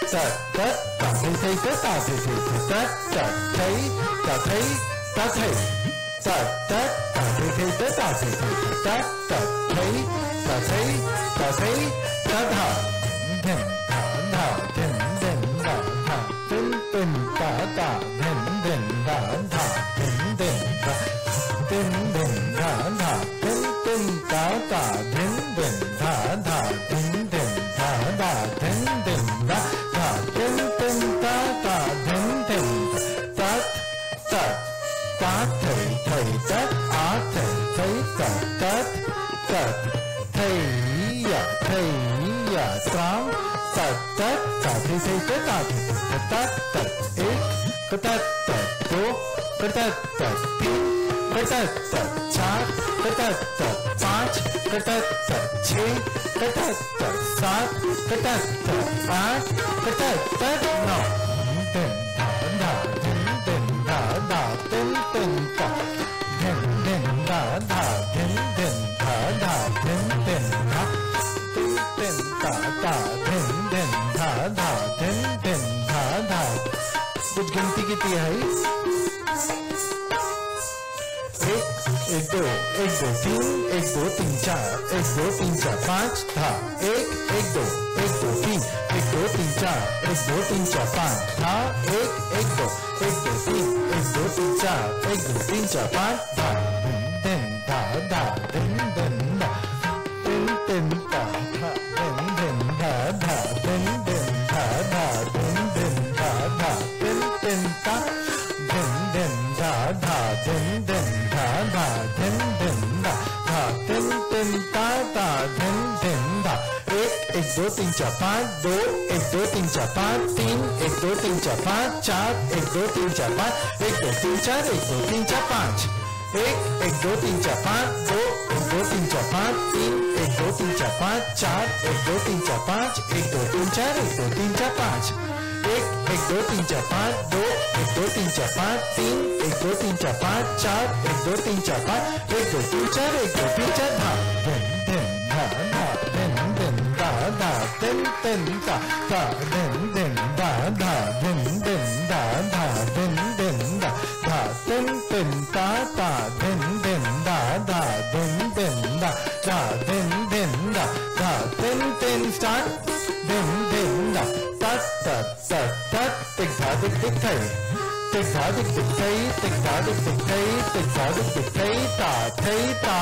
कुछ गिनती की तिहाई, एक दो तीन, एक दो तीन चार, एक दो तीन चार पाँच, था एक दो तीन, एक दो तीन चार, एक दो तीन चार पाँच, था एक दो तीन, एक दो तीन चार, एक दो तीन चार पाँच, था दिन धा धा दिन दिन धा दिन दिन धा धा दिन दिन धा धा दिन दिन धा धा दिन दिन धा धा दिन दिन धा दिन दिन धा धा दिन दिन धा धा दिन दिन धा धा दिन दिन धा धा दिन दिन धा एक दो तीन चार पाँच, दो एक दो तीन चार पाँच, तीन एक दो तीन चार पाँच, चार एक दो तीन चार पाँच, एक दो तीन चार, एक दो तीन चार पाँच, एक दो तीन चार पाँच, दो एक दो तीन चार पाँच, तीन एक दो तीन चार पाँच, चार एक दो तीन चार पाँच, एक दो तीन चार, एक दो तीन चार पाँच, एक दो तीन चार पाँच, दो एक दो तीन चार पाँच, तीन एक दो तीन चार पाँच, चार एक दो तीन चार पाँच, एक दो तीन चार, एक दो तीन चार, धा दिन दिन धा धा दिन दिन धा धा दिन दिन धा धा दिन दिन धा धा दिन दिन धा धा दिन दिन धा धा दिन दिन धा धा दिन दिन धा धा दिन दिन धा धा दिन दिन धा धा दिन दिन स्टार्ट दिन दिन धा tat tat tat tat tik tha tik tik thai tik tha tik tik thai tik tha tik tik thai tik tha tik tik thai ta thai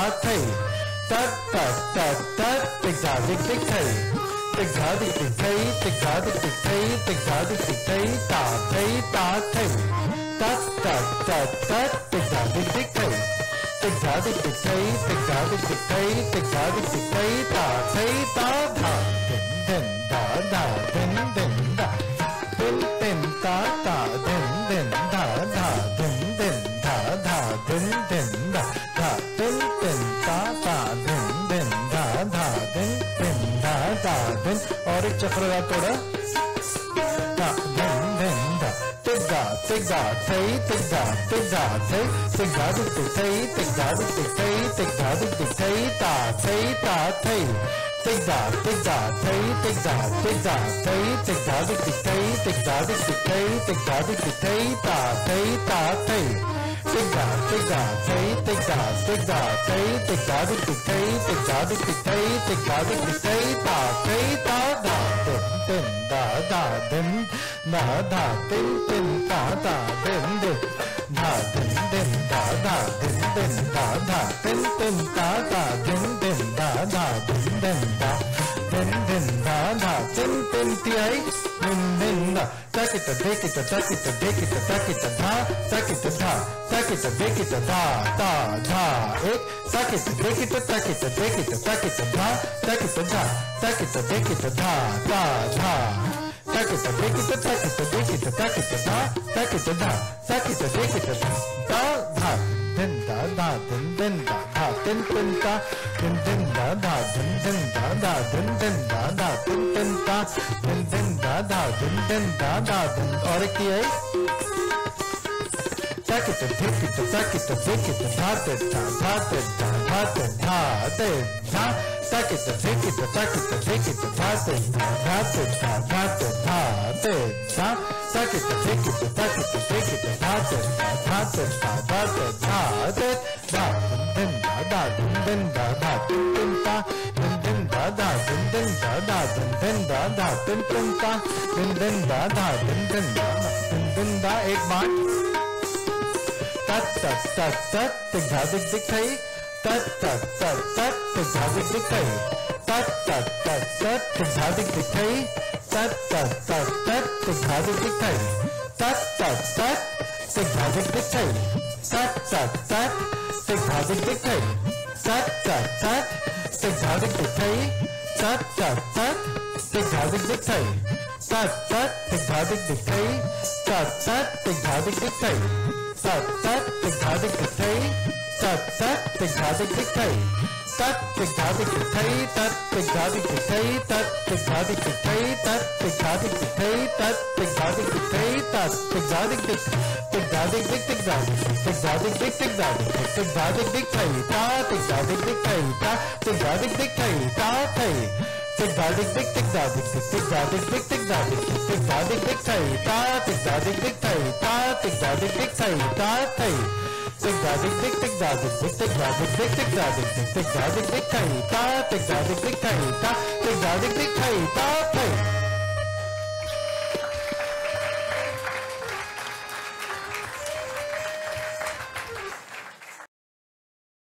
tat tat tat tat tik tha tik tik thai tik tha tik tik thai tik tha tik tik thai tik tha tik tik thai ta thai tat tat tat tat tik tha tik tik thai tik tha tik tik thai tik tha tik tik thai tik tha tik tik thai ta thai ta tha din da da din din da din din da da din din da da din din da da din din da da din din da da din din da da din din da da din और एक चक्र का थोड़ा da din din da tik da thai tik da thai tik da tik thai tik da tik thai tik da tik thai ta thai ta thai tik da thai tik da thai tik da tik thai tik da tik thai tik da tik thai ta thai ta thai tik da thai tik da thai tik da tik thai tik da tik thai tik da tik thai ta thai ta da din da da din da da din din da da din din da din din da da din din da da din din da da din din da da din din da din din da da din din tiai din din da tak it take it tak it take it tak it da tak it da tak it take it da da da ek tak it take it tak it take it tak it da tak it da tak it take it da da da tak it take it tak it take it tak it da tak it da tak it take it da da din da da din da da din da din da da din da da din da da din da da din da da और एक है tak it take it tak it take it da da da da da da da da tak it take it tak it take it tha te tha tak it take it tak it take it tha te tha din da din da din ta din da din da din ta din da एक बार tat tat tat tat tik धा dik dik thai tat tat tat tat tik धा dik dik thai tat tat tat tat tik धा dik dik thai tat tat tat tat tik धा dik dik thai tat tat tat tik धा dik dik thai tat tat tat tik धा dik dik thai tat tat tat tik धा dik dik thai tat tat tat tik धा dik dik thai tat tat tik धा dik dik thai tat tat tik धा dik dik thai tat tat tik धा dik dik thai tat tat tik धा dik dik thai tat tik धा dik dik thai tat tik धा dik dik thai tat tik धा dik dik thai tat tik धा dik dik thai tat tik धा dik dik thai tat tik धा dik dik tik धा dik dik tik धा dik tik धा dik dik tik धा dik tik धा dik dik thai ta tik धा dik dik thai ta tik धा dik dik thai ta thai tik धा dik dik tik धा dik dik tik धा dik dik tik धा dik tik धा dik dik thai ta tik धा dik dik thai ta tik धा dik dik thai ta thai tik धा dik dik tik धा dik dik tik धा dik dik tik धा dik dik tik धा dik dik thai ta tik धा dik dik thai ta tik धा dik dik thai ta thai